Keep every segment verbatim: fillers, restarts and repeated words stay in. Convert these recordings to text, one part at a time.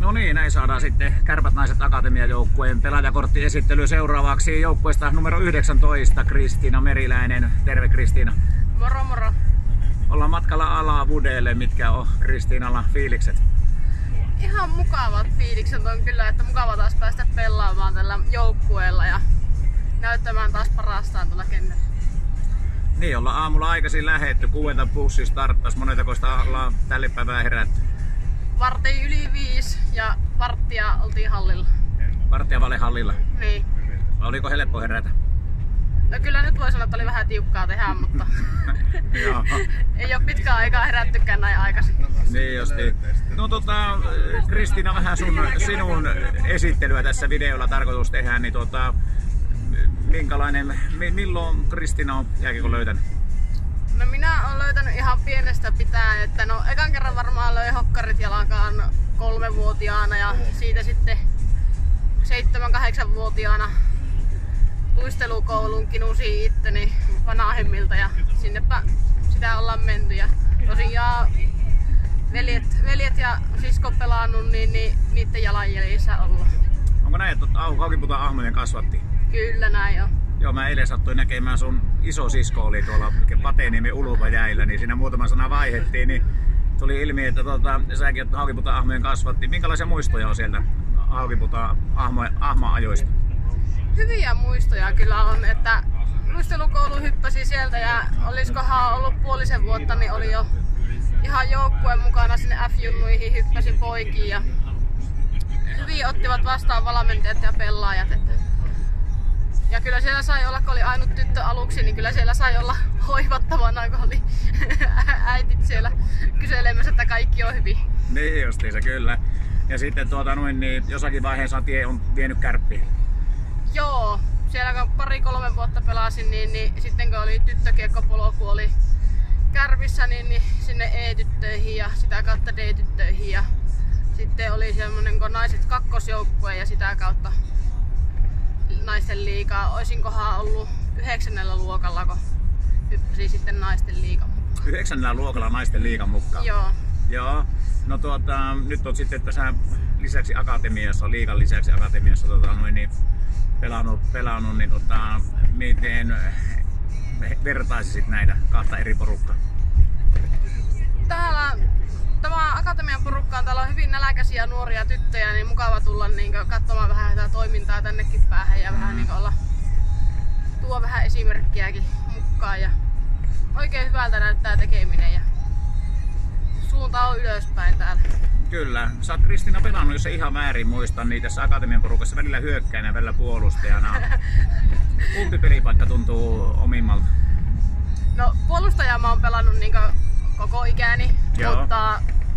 No niin, näin saadaan sitten Kärpät Naiset Akatemia-joukkueen pelaajakorttiesittely seuraavaksi joukkueesta numero yhdeksäntoista, Kristiina Meriläinen. Terve Kristiina. Moro moro. Ollaan matkalla Alavudelle. Mitkä on Kristiinalla fiilikset? Ihan mukavat fiilikset on kyllä, että mukava taas päästä pelaamaan tällä joukkueella ja näyttämään taas parastaan tuolla kentällä. Niin, ollaan aamulla aikaisin lähetty, kuuelta bussi starttas. Monetakoista ollaan tälle päivään herätty? Vartiin yli viisi ja varttia oltiin hallilla. Varttia valehallilla? Niin. Oliko helppo herätä? No kyllä nyt voi sanoa, että oli vähän tiukkaa tehdä, mutta ei ole pitkään aikaa herättykään näin aikaisin. Niin justi. No tota, Kristiina, vähän sun, sinun esittelyä tässä videolla tarkoitus tehdä, niin tota, minkälainen, milloin Kristiina on jääkiekon löytänyt? No minä olen löytänyt ihan pienestä pitäen, että no ekan kerran varmaan löi hokkarit jalkaan kolmevuotiaana ja siitä sitten seitsemän-kahdeksanvuotiaana luistelukouluun kinusin itteni vanhemmilta ja sinnepä sitä ollaan menty. Ja tosiaan veljet, veljet ja sisko pelannut, niin, niin niiden jalanjäljissä ollaan. Onko näin, että Haukiputaan ahmojen kasvatti? Kyllä näin on. Joo, mä eilen sattuin näkemään sun iso sisko oli tuolla Pateniemen Uluvajäillä, niin siinä muutama sana vaihdettiin, niin tuli ilmi, että tuota, säkin oot Haukiputaan ahmojen kasvatti. Minkälaisia muistoja on sieltä Haukiputaan ahma-ajoista? Hyviä muistoja kyllä on, että luistelukoulu hyppäsi sieltä ja olisikohan ollut puolisen vuotta, niin oli jo ihan joukkueen mukana sinne F-junnuihin, hyppäsin poikiin ja hyvin ottivat vastaan valmentajat ja pelaajat. Että ja kyllä siellä sai olla, kun oli ainut tyttö aluksi, niin kyllä siellä sai olla hoivattavana, kun oli äitit siellä kyselemässä, että kaikki on hyvin. Niin justiinsa, kyllä. Ja sitten tuota noin, niin jossakin vaiheessa tie on vienyt Kärppiin. Joo, siellä kun pari-kolme vuotta pelasin, niin, niin sitten kun oli tyttökiekkopolku oli Kärpissä, niin, niin sinne E-tyttöihin ja sitä kautta D-tyttöihin. Ja sitten oli semmonen kun naiset kakkosjoukkue ja sitä kautta naisten liigaa. Oisinkohan ollut yhdeksännellä luokalla, kun hyppäsi sitten naisten liigan mukaan. Yhdeksännellä luokalla naisten liigan mukaan? Joo. Joo. No tuota, nyt on sitten tässä lisäksi akatemiassa, liigan lisäksi akatemiassa tota, noin, niin pelannut, pelannut niin tota, miten vertaisisit näitä kahta eri porukkaa? Täällä tämä akatemian porukka on, täällä on hyvin nälkäisiä nuoria tyttöjä, niin mukava tulla niin katsomaan vähän tätä toimintaa tännekin päähän ja vähän niin olla, tuo vähän esimerkkiäkin mukaan ja oikein hyvältä näyttää tekeminen ja suunta on ylöspäin täällä. Kyllä. Sä oot Kristiina pelannut, jos ei ihan väärin muista, niin tässä akatemian porukassa välillä hyökkäänä ja välillä puolustajana. Kumpi pelipaikka tuntuu omimmalta? No puolustajaa mä oon pelannut niin koko ikäni, Joo. mutta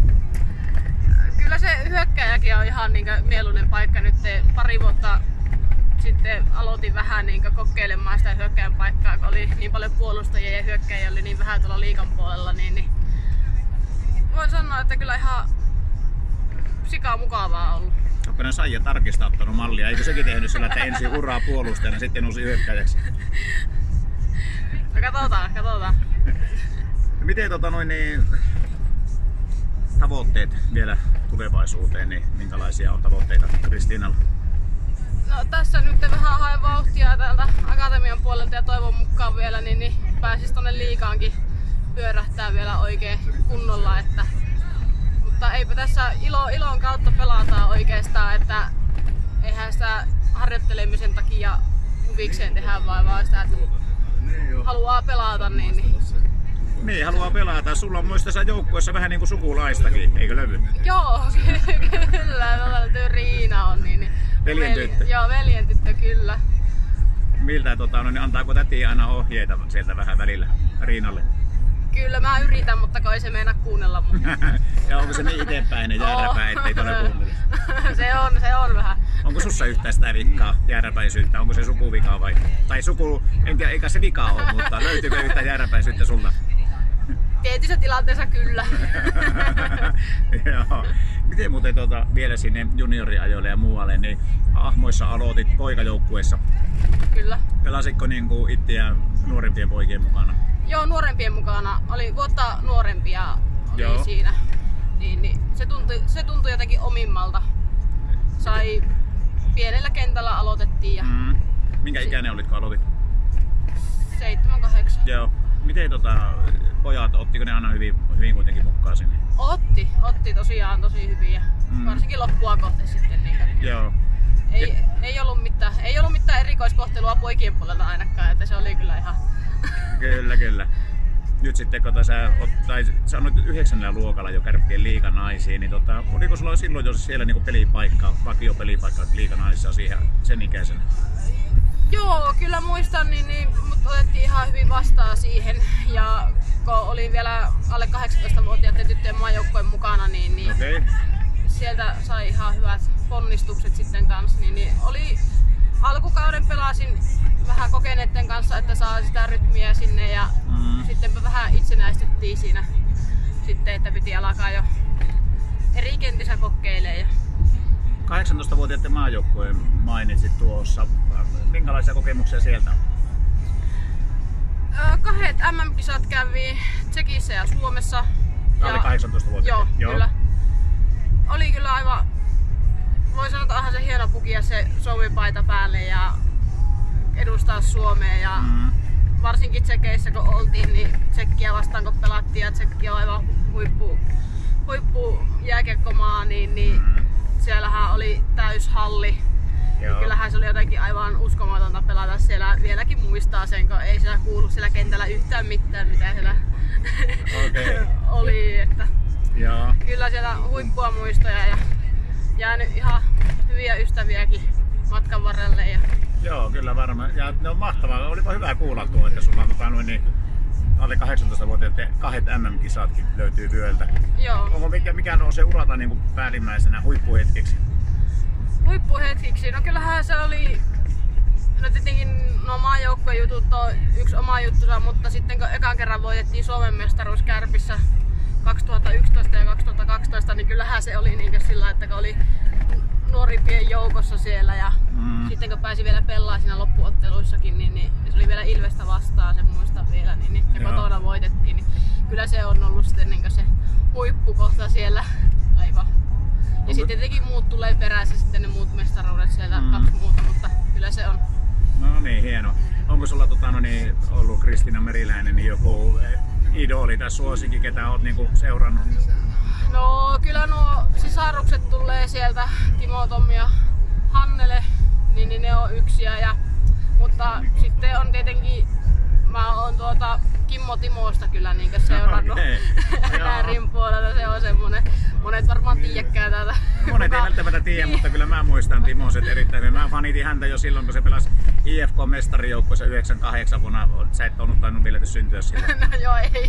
kyllä se hyökkääjäkin on ihan niin mieluinen paikka. Nyt pari vuotta sitten aloitin vähän niin kokeilemaan sitä hyökkäjän paikkaa, kun oli niin paljon puolustajia ja hyökkäjiä oli niin vähän tuolla liigan puolella. Niin, niin voin sanoa, että kyllä ihan sikaa mukavaa ollut. Onko ne Saija tarkistaa ottanut mallia? Eikö sekin tehnyt sillä, että ensin uraa puolustajana, sitten uusi hyökkäjäksi? No katsotaan, katsotaan. Miten tota noin, niin, tavoitteet vielä tulevaisuuteen, niin minkälaisia on tavoitteita Kristiinalla? No tässä nyt vähän haen vauhtia täältä akatemian puolelta ja toivon mukaan vielä, niin, niin pääsis tonne liigaankin pyörähtää vielä oikein kunnolla. Että, mutta eipä tässä ilo, ilon kautta pelataan oikeastaan, että eihän sitä harjoittelemisen takia huvikseen tehdä vaan, vaan sitä, että haluaa pelata. Niin, niin. Niin, haluaa pelata. Sulla on myös tässä joukkueessa vähän niin kuin sukulaistakin, eikö löydy? Joo, kyllä. Tuo Riina on. Niin, niin. Veljen tyttö? Joo, veljen tyttö, kyllä. Miltä, tota, no, niin antaako täti aina ohjeita sieltä vähän välillä Riinalle? Kyllä mä yritän, mutta kai se meinaa kuunnella mun. Ja onko se niin itsepäinen jääräpäin, ettei tuonne kuunnella? Se on, se on vähän. Onko sussa yhtään sitä vikkaa, jääräpäisyyttä? Onko se sukuvikaa vai? Tai suku, en tiedä, eikä se vika ole, mutta löytyykö yhtään jääräpäisyyttä sulta? Tietyissä tilanteessa kyllä. Joo. Miten muuten tuota, vielä sinne junioriajoille ja muualle, niin ahmoissa aloitit poikajoukkueessa. Kyllä. Pelasitko niin kuin itseä nuorempien poikien mukana? Joo, nuorempien mukana. Oli vuotta nuorempia oli Joo. siinä. Niin, niin se, tuntui, se tuntui jotenkin omimmalta. sai pienellä kentällä aloitettiin ja Mm. Minkä ikäinen olit, kun aloitit? seitsemän kahdeksan. Joo. Miten tota, pojat, ottiko ne aina hyvin, hyvin kuitenkin mukaan sinne? Otti, otti tosiaan tosi hyvin ja Mm. varsinkin loppua kohti sitten niitä. Joo. Ei, ei, ollut mitään, ei ollut mitään erikoiskohtelua poikien puolelta ainakaan, että se oli kyllä ihan... Kyllä, kyllä. Nyt sitten kun sä, oot, tai, sä oot nyt yhdeksännellä luokalla jo Kärppien liiganaisiin, niin tota, oliko sulla silloin jo siellä niinku pelipaikka, vakiopelipaikka liiganaisissa siihen sen ikäisenä? Joo, kyllä muistan, niin, niin mut otettiin ihan hyvin vastaan siihen. Ja kun olin vielä alle kahdeksantoistavuotiaiden tyttöjen maajoukkojen mukana, niin, niin Okei. sieltä sai ihan hyvät ponnistukset sitten kanssa. Niin, niin oli, alkukauden pelasin vähän kokeneiden kanssa, että saa sitä rytmiä sinne ja Mm. sittenpä vähän itsenäistyttiin siinä sitten, että piti alkaa jo eri kentissä kokeilemaan. Ja kahdeksantoistavuotiaiden maajoukkueen mainitsit tuossa. Minkälaisia kokemuksia sieltä on? Öö, kahdet M M-kisat kävi Tsekissä ja Suomessa. Alle kahdeksantoistavuotiaiden? Joo, kyllä. Oli kyllä aivan, voi sanoa, että onhan se hieno pukia se Suomi-paita päälle ja edustaa Suomea. Ja Mm. varsinkin Tsekeissä kun oltiin, niin Tsekkiä vastaan kun pelattiin ja Tsekki on aivan huippu, huippu jääkiekkomaa, niin, niin Mm. siellähän oli täyshalli. Joo. Kyllähän se oli jotenkin aivan uskomatonta pelata siellä. Vieläkin muistaa sen, kun ei siellä kuulu siellä kentällä yhtään mitään, mitä siellä Okei. oli. Että Joo. kyllä siellä huippua muistoja ja jäänyt ihan hyviä ystäviäkin matkan varrelle. Ja Joo, kyllä varmaan. Ja ne on mahtavaa. Olipa hyvä kuulla tuo, että sulla on tota, noin, niin alle kahdeksantoistavuotiaiden kahdet M M-kisatkin löytyy vyöltä. joo, Onko mikä, mikä on se urata niin kuin päällimmäisenä huippuhetkeksi? huippuhetkiksi. No kyllähän se oli, no tietenkin no maajoukkojen jutut on yksi oma juttunsa, mutta sitten kun ekan kerran voitettiin Suomen mestaruus Kärpissä kaksituhattayksitoista ja kaksituhattakaksitoista, niin kyllähän se oli niin sillä, että kun oli nuorimpien joukossa siellä ja Mm. sitten kun pääsi vielä pelaamaan siinä loppuotteluissakin, niin, niin se oli vielä Ilvestä vastaan, sen muistan vielä, niin, niin ja Joo. kotona voitettiin, niin kyllä se on ollut sitten niin se huippukohta siellä aivan. Ja Onko- sitten tietenkin muut tulee perässä sitten ne muut mestaruudet sieltä, Mm. kaksi muuta, mutta kyllä se on. No niin, hieno. Onko sulla tota, no niin, ollut Kristiina Meriläinen niin joku eh, idoli tai suosikki, ketä oot niinku seurannut? No kyllä nuo sisarukset tulee sieltä, Timo, Tommi ja Hannele, niin, niin ne on yksiä. Ja, mutta sitten on tietenkin, mä oon tuota Kimmo Timosta kyllä niinkö seurannut Okei. Joo. Näärin puolella, se on semmonen, monet varmaan tiedäkään täältä. Monet ei välttämättä tiedä, mutta kyllä mä muistan Timoset erittäin hyvin. Mä fanitin häntä jo silloin, kun se pelasi I F K-mestarijoukkueessa yhdeksänkymmentäkahdeksan vuonna. Sä et ollut tainnut vielä syntyä silloin. No joo, ei.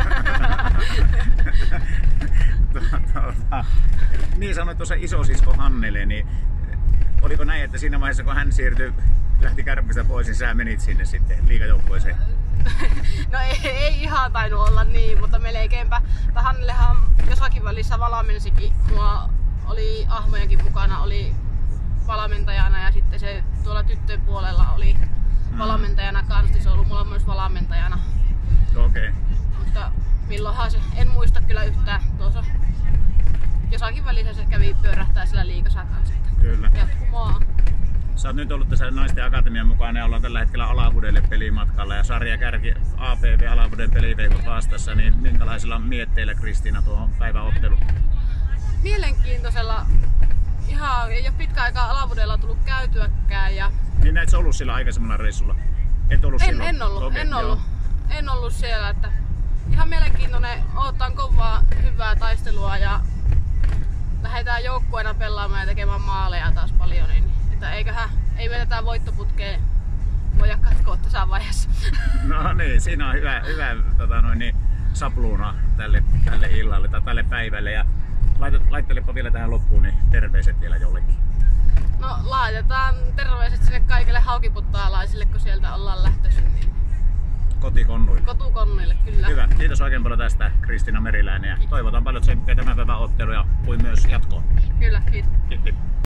Tuota, niin sanoit tuossa isosisko Hannele, niin oliko näin, että siinä vaiheessa kun hän siirtyi, lähti Kärpistä pois, niin sä menit sinne sitten liigajoukkueeseen? No ei, ei ihan tainnut olla niin, mutta melkeinpä. Hannelehan jossakin välissä valmensikin. Mua oli Ahmojenkin mukana, oli valmentajana ja sitten se tuolla tyttöjen puolella oli valmentajana kanssa. Se on ollut mulla myös valmentajana. Okei. Okay. Mutta milloinhan se, en muista kyllä yhtään. Tuossa jossakin välissä se kävi pyörähtää sillä liigassa kanssa. Kyllä. Jatkumoa. Sä oot nyt ollut tässä Naisten Akatemian mukana ja ollaan tällä hetkellä Alavudelle pelimatkalla ja sarja kärki A P V Alavuden peliveikot vastassa, niin minkälaisilla mietteillä Kristiina tuohon päivän otteluun? Mielenkiintoisella. Ihan ei ole pitkä aikaa Alavudella tullut käytyäkään. Ja Niin näet sä ollut sillä aikaisemmalla reissulla? Et ollut en, silloin? en ollut, Okei, en joo. ollut. En ollut siellä, että ihan mielenkiintoinen, odotan kovaa hyvää taistelua ja lähdetään joukkueena pelaamaan ja tekemään maaleja taas paljon, niin että eiköhän, ei me tätä voittoputkea voida katkoa tässä vaiheessa. No niin, siinä on hyvä, hyvä tota noin, niin, sapluuna tälle, tälle illalle tai tälle päivälle. Ja laitat, laittelepa vielä tähän loppuun niin terveiset vielä jollekin. No laitetaan terveiset sinne kaikille haukiputtaalaisille, kun sieltä ollaan lähtöisin, niin Kotikonnuille. kotukonnuille kyllä. Hyvä. Kiitos oikein paljon tästä Kristiina Meriläinen ja toivotan paljon tsemppiä tämän päivän otteluun ja kuin myös jatkoon. Kyllä, kiitos. Kiitos.